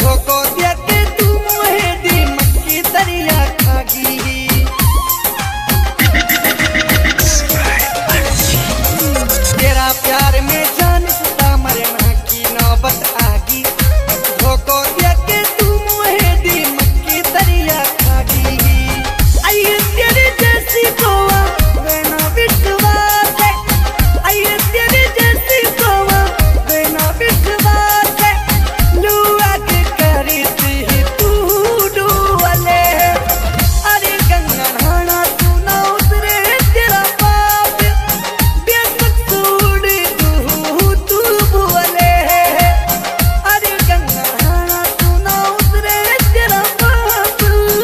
धोखो दिया के तू मोहे दी मक्की दरिया खागी। तेरा प्यार में जान सुता मरना की नौबत आगी। धोखो दिया के तू मोहे दी मक्की दरिया खागी। आइए तेरे जैसी गोवा बिना विश्वास है। आइए तेरे जैसी गोवा बिना विश्वास है। लुआ के करी थी तू डुअले। अरे गंगा नहाना तू ना उतरे तेरा पाप। बेमकसूद तू बोले। अरे गंगा नहाना तू ना उतरे तेरा पाप।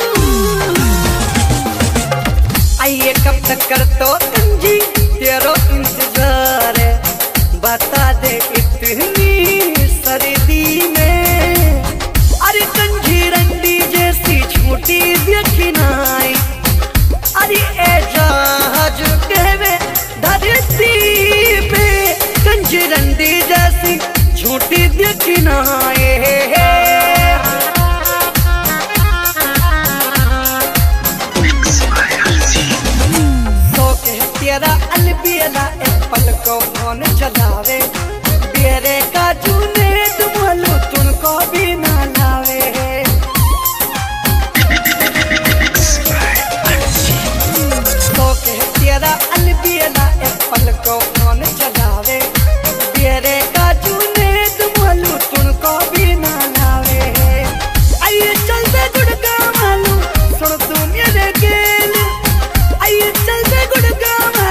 आइए कब तक कर तो कंजी तेरो इंतजार है। बता दे इतनी सर्दी में। अरे कंजी रंडी जैसी छोटी देखी नाई। अरे ए जहाज कहवे धरती पे। कंजी रंडी जैसी छोटी देखी नाई। तेरा अलबियला एक पल को फोन चलावे। बेरे का जूने तुमलो तुनको भी ना लावे। तो कह तेरा अलबियला एक पल को फोन चलावे। बेरे का जूने तुमलो तुनको भी ना लावे। आइए चल दे गुड़गा मालू सुन तू मेरे गेल। आइए चल दे गुड़गा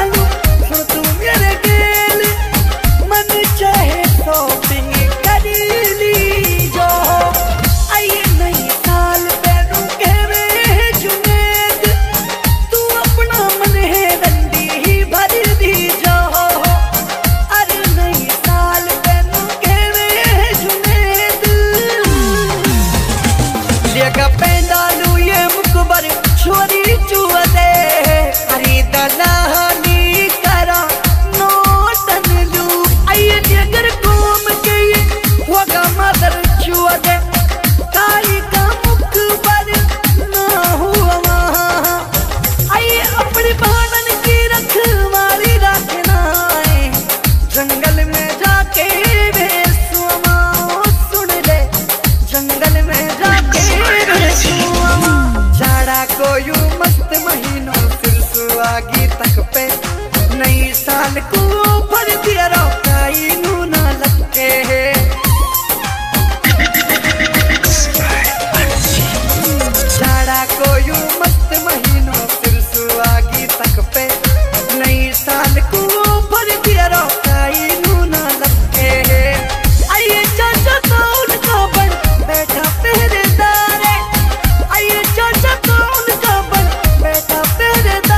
तक पे नई साल को भर दिया रोकाई नूना लटके। जाड़ा को यू मस्त महीनों फिर सुहागी तक पे नई साल को भर दिया रोकाई नूना लटके। आइए चाचा कौन का बन बैठा पहरेदार है। आइए चाचा कौन का बन बैठा पहरेदार।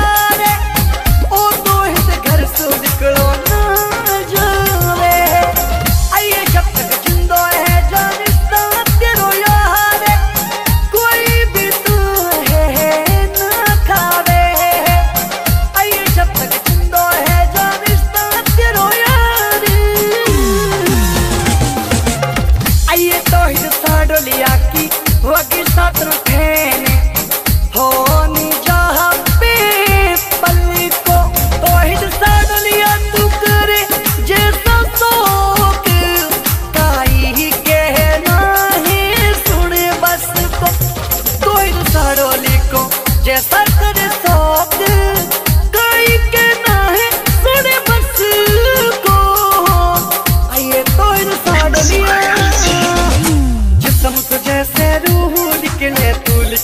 जैसा करे शौक कोई के ना है सुने बस को। आइए तो साड़िया जिसम तो जैसे रूह निकले तू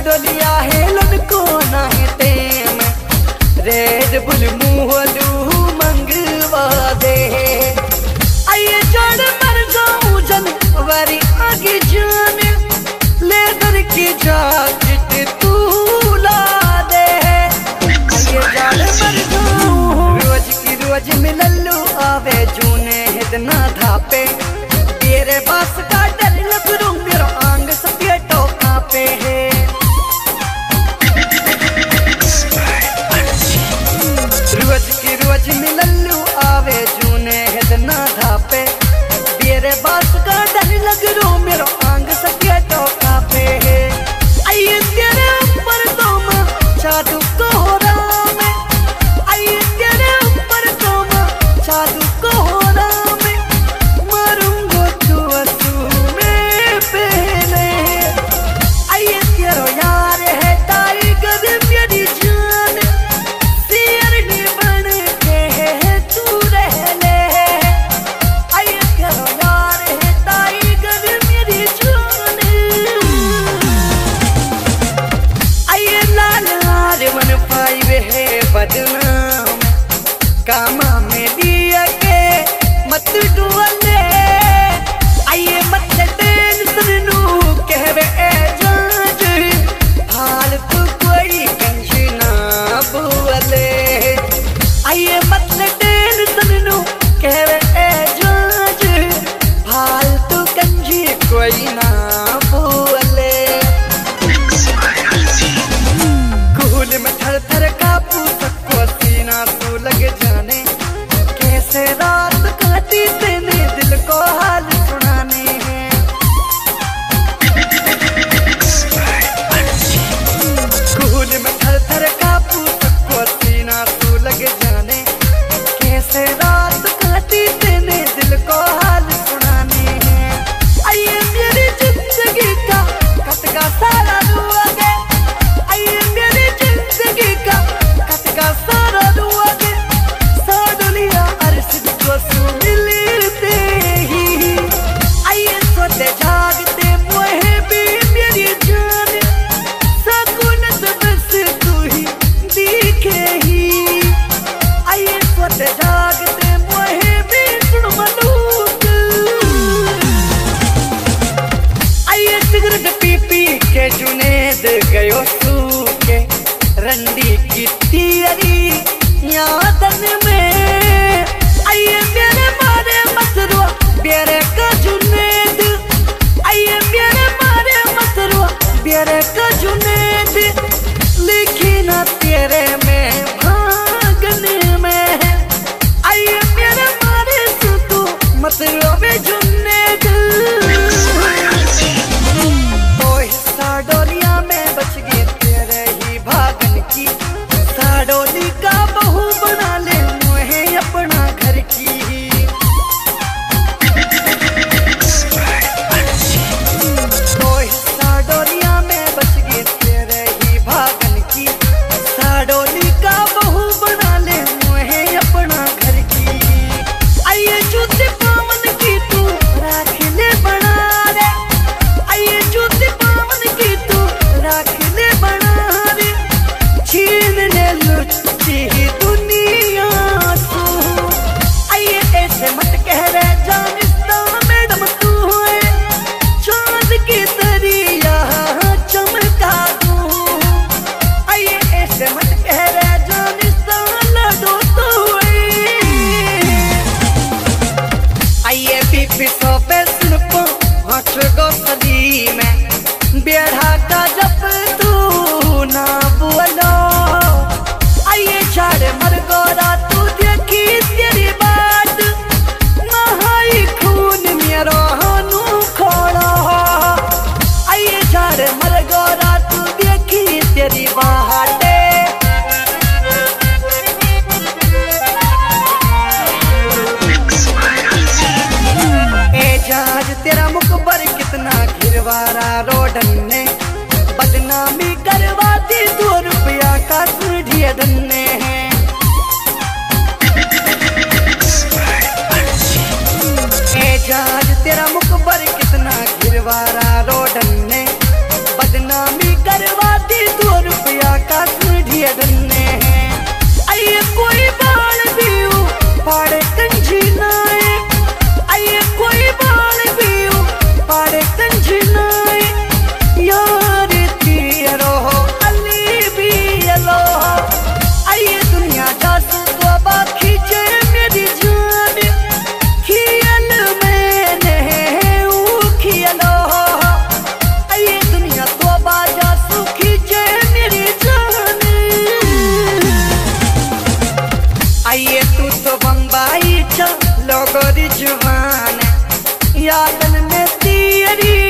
साडोलिया हेलन को ना है टेम रेड बुल मुहलू मंगवा दे आइए जड़ मर जाऊं जनवरी आगे जाने लेदर की जैकेट तू ला दे आइए जड़ मर जाऊं रोज की रोज मिललू आवे जूने हिदना धापे तेरे बस का डर लग रू मेरा आंग सत्य टोका पे है रोज की रोज मिललू आवे जूने हिदना धापे तेरे बस का डर लग रू मेरा आंग सत्य टोका पे है आइए तेरे ऊपर तुम जादू को हो राम आइए तेरे ऊपर तुम जादू को हो राम मारूंगा तू में पहले आइए तेरो यार है टाइगर मेरी जान शेरनी बन के है तू रह ले आइए तेरो यार है टाइगर मेरी जान आइए लाल लाल 15 है बदनाम कामा में दिया के मत डुअले आइए मत टेंशन नू कहवे जाज फालतू कोई कंजी ना बुअले आइए मत टेंशन नू कहवे जाज फालतू कंजी कोई ना बुअले कूल में थर थर कापू सबको सीना तू लग जाने कैसे रात काटी तेने दिल को हाल सुनाने हैं कूल में थर थर कापू सबको सीना तू लग जाने कैसे रात काटी तेने दिल को हाल सुनाने हैं आइए मेरी जिंदगी का कटका सारा रुआ गे आइए मेरी जिंदगी का कटका सारा रुआ गे साडोलिया अरशद को सू मिलते ही आइए सोते जागते मोहे भी मेरी जान सकूनत बस तू ही दिखे ही आइए सोते जागते मोहे भी सुन मलूक आइए सिगरेट पी पी के जुनेद गयो सूखे रंडी की तियरी यादन में आइए मेरे मारे मसरुआ बेरे का जुनेद आइए मेरे मारे मसरुआ बेरे का जुनेद लिखी ना तेरे में भागने में आइए मेरे मारे सुतू मसरुआ बे जुनेद तो साडोलिया में बच गए तेरे ही भागन की साडोली का बहू बना ले मुझे अपना घर की तो साडोलिया में बच गए तेरे ही भागन की साडोली का बहू बना ले मुझे अपना घर की आइए जूते पावन की तू राख ले बना रे आइए जूते पावन की तू राख ले बना रे छीन ले लुच्ची दुनिया तू आइए ऐसे मत कह रे जानिस्ता मैडम तू है चांद की दरिया चमका दूं आइए ऐसे मत कह रे जानिस्ता लडो तू आइए बीपी सौ पे सुन पो हाथ गो सदी में बेढ़ा का जब तू ना बोलो आइए झाड़ मर गोरा तू देखी तेरी बात नहाई खून मेरा हानू खोड़ा आइए झाड़ मर गोरा तू देखी तेरी बात एजाज तेरा मुकबर कितना घिरवारा रोडन ने बदनामी करवा दी 2 रुपया का सीढ़ी धन्ने हैं एजाज तेरा मुकबर कितना घिरवारा रोडन ने बदनामी करवा आकाश में ढिया धन्ने हैं आइए कोई बाल भी पाड़े कंझिनाए आइए कोई बाल भी पाड़े कंझिनाए यार तेरो अली भी लो आइए दुनिया दास तो बाकी जे मेरी जान खियल मैंने खियलो आइए दुनिया तो बाजा सुखी जे मेरी जान आइए तू तो बम्बई चलो गोरी जुबान यादन में तेरी